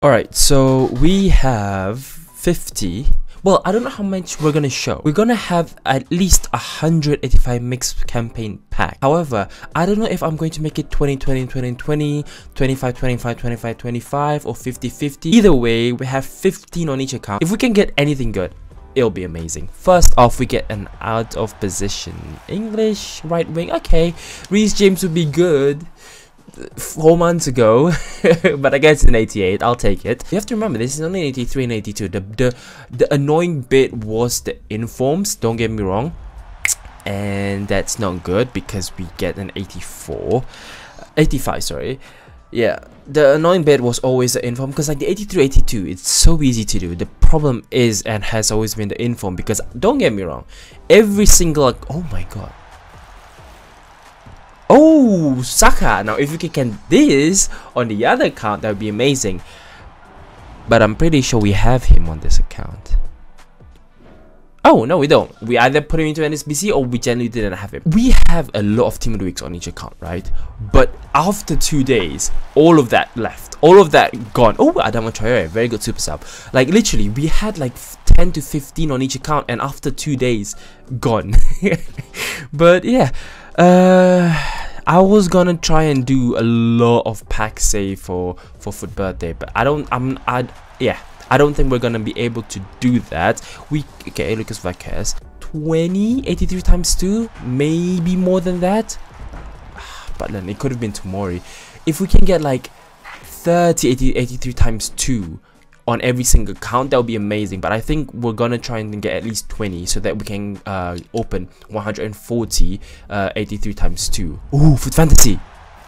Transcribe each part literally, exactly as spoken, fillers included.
Alright, so we have fifty. Well, I don't know how much we're gonna show. We're gonna have at least one hundred eighty-five mixed campaign pack. However, I don't know if I'm going to make it twenty twenty twenty twenty, twenty-five twenty-five twenty-five twenty-five, or fifty fifty. Either way, we have fifteen on each account. If we can get anything good, it'll be amazing. First off, we get an out of position English right wing. Okay, Reece James would be good four months ago, but I guess it's an eighty-eight. I'll take it. You have to remember, this is only eighty-three and eighty-two. The the the annoying bit was the informs. Don't get me wrong, and that's not good because we get an eighty-four, eighty-five. Sorry. Yeah, the annoying bit was always the inform, because like the eighty-three eighty-two, it's so easy to do. The problem is and has always been the inform, because don't get me wrong, every single, oh my god. Oh, Saka. Now if you can get this on the other account, that would be amazing. But I'm pretty sure we have him on this account. Oh, no, we don't. We either put him into N S B C or we generally didn't have him. We have a lot of team of the weeks on each account, right? But after two days, all of that left. All of that gone. Oh, Adama Traore, very good super sub. Like literally, we had like ten to fifteen on each account, and after two days, gone. But yeah, uh, I was gonna try and do a lot of pack save for for Foot Birthday, but I don't. I'm. I yeah. I don't think we're gonna be able to do that. We okay, Lucas Vazquez, twenty, eighty-three times two, maybe more than that. But then it could have been Tomori. If we can get like thirty, eighty, eighty-three times two on every single count, that would be amazing. But I think we're gonna try and get at least twenty so that we can uh, open one hundred forty, uh, eighty-three times two. Ooh, Foot Fantasy.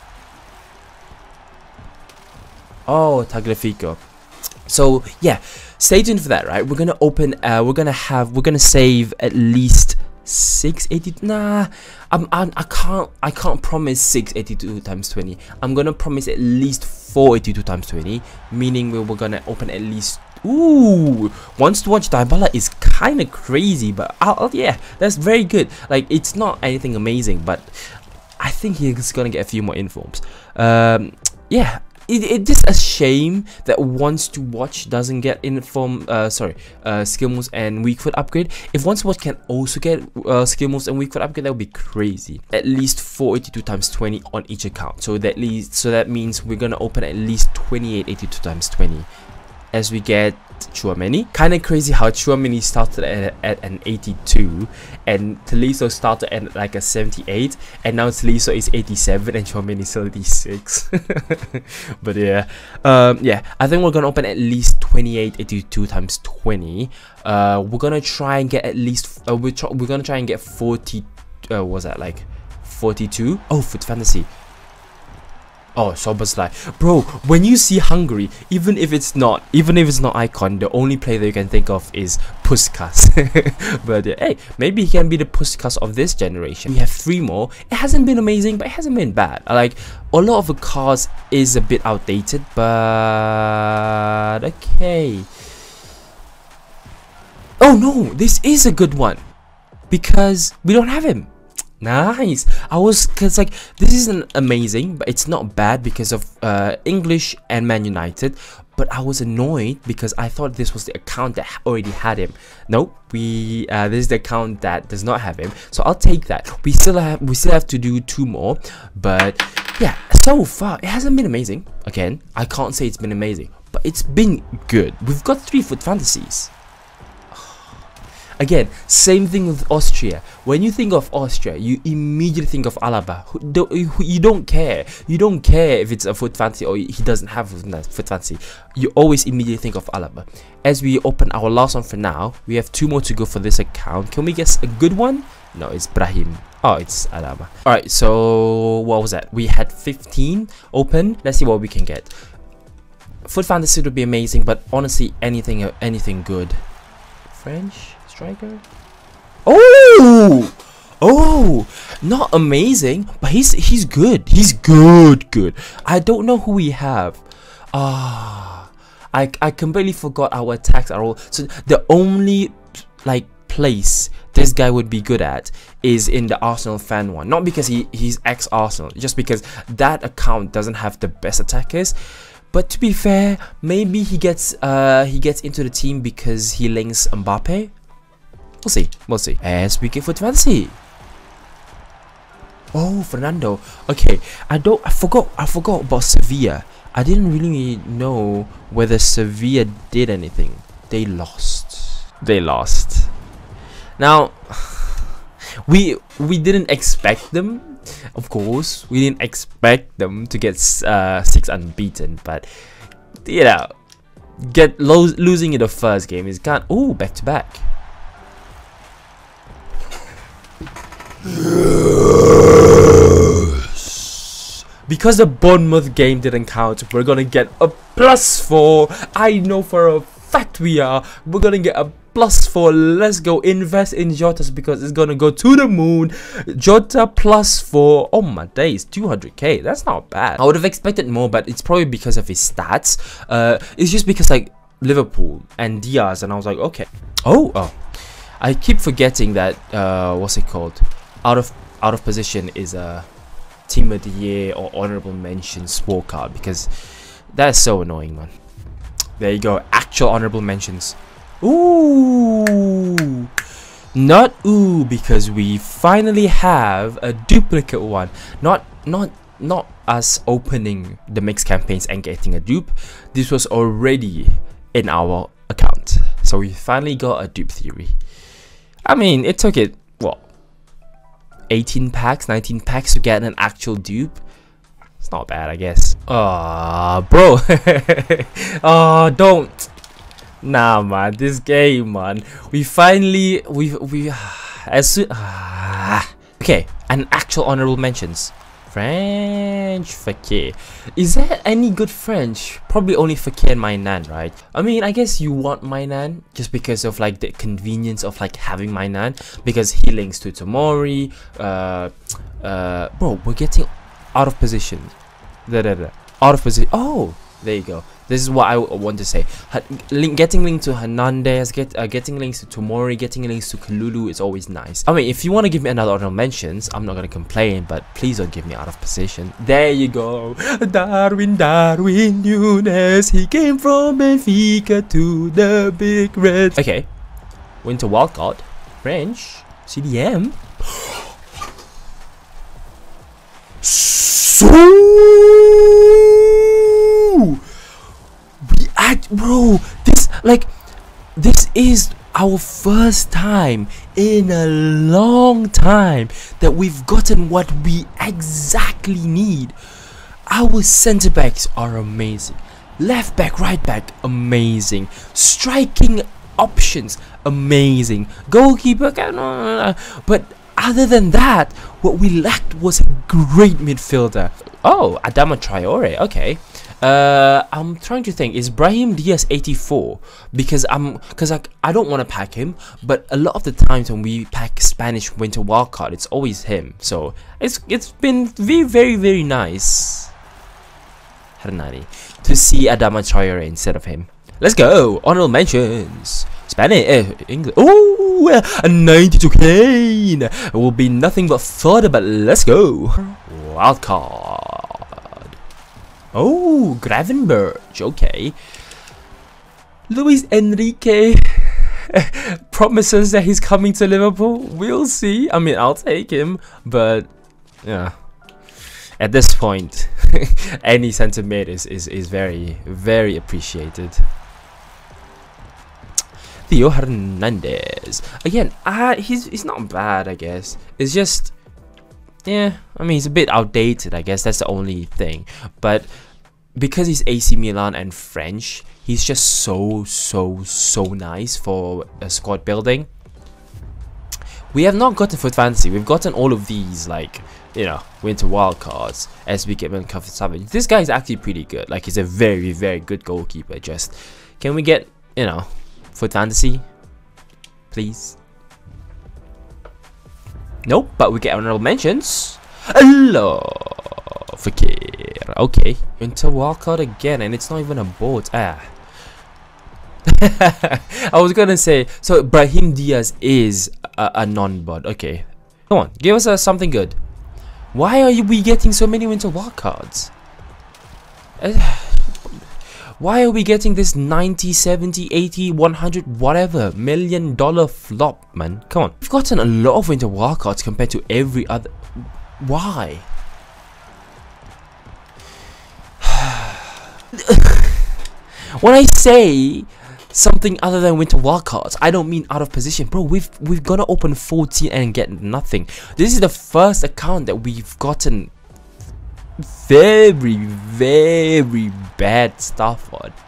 Oh, Tagliafico. So yeah, stay tuned for that, right? We're gonna open uh we're gonna have we're gonna save at least six eighty. Nah, I'm, I'm I can't I can't promise six eighty-two times twenty. I'm gonna promise at least four eighty-two times twenty, meaning we we're gonna open at least. Ooh, Wants to Watch Dybala is kind of crazy, but I'll, I'll, yeah, that's very good. Like, it's not anything amazing, but I think he's gonna get a few more informs. Um, yeah. It, it's just a shame that Wants to Watch doesn't get inform, uh, sorry, uh, skill moves and weak foot upgrade. If Wants to Watch can also get uh, skill moves and weak foot upgrade, that would be crazy. At least four eighty-two times twenty on each account. So that least, so that means we're gonna open at least twenty-eight eighty-two times twenty. As we get Tchouaméni. Kind of crazy how Tchouaméni started at, at an eighty-two and Tolisso started at like a seventy-eight, and now Tolisso is eighty-seven and Tchouaméni is eighty-six. But yeah, um, yeah, I think we're gonna open at least twenty-eight eighty-two times twenty. Uh, we're gonna try and get at least uh, we're, tr we're gonna try and get forty. Uh, what was that like forty-two? Oh, Foot Fantasy. Oh, Szoboszlai. Bro, when you see Hungary, even if it's not, even if it's not Icon, the only player that you can think of is Puskás. But uh, hey, maybe he can be the Puskás of this generation. We have three more. It hasn't been amazing, but it hasn't been bad. Like, a lot of the cards is a bit outdated, but okay. Oh no, this is a good one because we don't have him. Nice. I was, cause like this isn't amazing, but it's not bad because of uh, English and Man United. But I was annoyed because I thought this was the account that already had him. Nope, we uh, this is the account that does not have him. So I'll take that. We still have we still have to do two more, but yeah, so far it hasn't been amazing. Again, I can't say it's been amazing, but it's been good. We've got three Foot Fantasies. Again, same thing with Austria. When you think of Austria, you immediately think of Alaba. You don't care. You don't care if it's a Foot Fantasy or he doesn't have a Foot Fantasy. You always immediately think of Alaba. As we open our last one for now, we have two more to go for this account. Can we guess a good one? No, it's Brahim. Oh, it's Alaba. Alright, so what was that? We had fifteen open. Let's see what we can get. Foot Fantasy would be amazing, but honestly, anything, anything good. French? Striker? Oh, oh, not amazing, but he's he's good. He's good, good. I don't know who we have. Ah, I I completely forgot our attacks are all. So the only like place this guy would be good at is in the Arsenal fan one. Not because he he's ex Arsenal, just because that account doesn't have the best attackers. But to be fair, maybe he gets uh he gets into the team because he links Mbappe. We'll see. We'll see. As we get for fantasy. Oh, Fernando. Okay, I don't. I forgot. I forgot about Sevilla. I didn't really know whether Sevilla did anything. They lost. They lost. Now, we we didn't expect them. Of course, we didn't expect them to get uh, six unbeaten. But you know, get lo losing in the first game is kind. Oh, back to back. Because the Bournemouth game didn't count, we're gonna get a plus four. I know for a fact we are. We're gonna get a plus four. Let's go invest in Jota because it's gonna go to the moon. Jota plus four. Oh my days, two hundred K. That's not bad. I would have expected more, but it's probably because of his stats. Uh, it's just because like Liverpool and Diaz, and I was like, okay. Oh, oh. I keep forgetting that. Uh, what's it called? Out of out of position is a team of the year or honorable mention scorecard because that's so annoying, man. There you go, actual honorable mentions. Ooh, not ooh because we finally have a duplicate one. Not not not us opening the mixed campaigns and getting a dupe. This was already in our account, so we finally got a dupe theory. I mean, it took it what? eighteen packs, nineteen packs to get an actual dupe. It's not bad, I guess. Ah, bro. Oh, don't. Nah, man. This game, man. We finally, we we as soon. Ah. Okay, an actual honorable mentions. French Fekir. Is there any good French? Probably only Fekir and Mainan, right? I mean, I guess you want Mainan just because of like the convenience of like having Mainan because he links to Tomori. Uh, uh, bro, we're getting out of position. Da, da, da. Out of position. Oh, there you go. This is what I want to say. Link, getting links to Hernandez, get, uh, getting links to Tomori, getting links to Kalulu is always nice. I mean, if you want to give me another honorable mentions, I'm not going to complain, but please don't give me out of position. There you go. Darwin, Darwin Núñez. He came from Benfica to the Big Reds. Okay. Winter Wildcard. French. C D M. So... Bro, this like this is our first time in a long time that we've gotten what we exactly need. Our center backs are amazing, left back, right back, amazing, striking options, amazing, goalkeeper, but other than that, what we lacked was a great midfielder. Oh, Adama Traore, okay. Uh, I'm trying to think. Is Brahim Diaz eighty-four? Because I'm, because I, I don't want to pack him, but a lot of the times when we pack Spanish Winter Wildcard, it's always him. So it's it's been very very very nice, Hernani, to see Adama Traore instead of him. Let's go. Honorable mentions. Spanish, uh, English. Oh, a ninety-two Kane. It will be nothing but fodder, but let's go. Wildcard. Oh, Gravenberch, okay. Luis Enrique promises that he's coming to Liverpool. We'll see. I mean, I'll take him, but yeah. At this point, any sentiment is, is, is very, very appreciated. Theo Hernandez. Again, uh, he's, he's not bad, I guess. It's just... yeah, I mean, he's a bit outdated, I guess. That's the only thing. But because he's A C Milan and French, he's just so, so, so nice for a squad building. We have not gotten Foot Fantasy. We've gotten all of these, like, you know, Winter Wildcards as we get Comfort Savage. This guy is actually pretty good. Like, he's a very, very good goalkeeper. Just, can we get, you know, Foot Fantasy? Please? Nope, but we get honorable mentions. Hello, Fekir. Okay, Winter Wildcard again, and it's not even a boat. Ah. I was gonna say, so Brahim Diaz is a, a non-bot. Okay, come on, give us uh, something good. Why are you, we getting so many Winter Wildcards? Uh, Why are we getting this ninety, seventy, eighty, one hundred, whatever million dollar flop, man? Come on. We've gotten a lot of winter wildcards compared to every other. Why? When I say something other than winter wildcards, I don't mean out of position, bro. We've we've got to open fourteen and get nothing. This is the first account that we've gotten very, very bad stuff on.